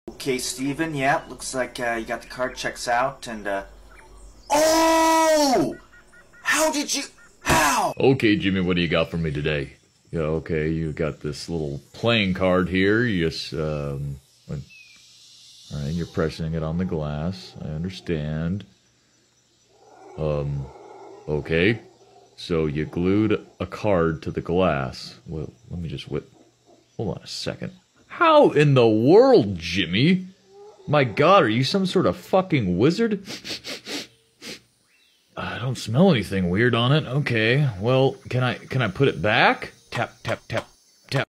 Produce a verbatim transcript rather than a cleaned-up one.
Okay, Steven, yeah, looks like uh, you got the card, checks out, and, uh... Oh! How did you... How? Okay, Jimmy, what do you got for me today? Yeah, okay, you got this little playing card here. You just, um... Alright, you're pressing it on the glass. I understand. Um, okay. So you glued a card to the glass. Well, let me just whip... Hold on a second. How in the world, Jimmy? My God, are you some sort of fucking wizard? I don't smell anything weird on it. Okay, well, can I can I put it back? Tap, tap, tap.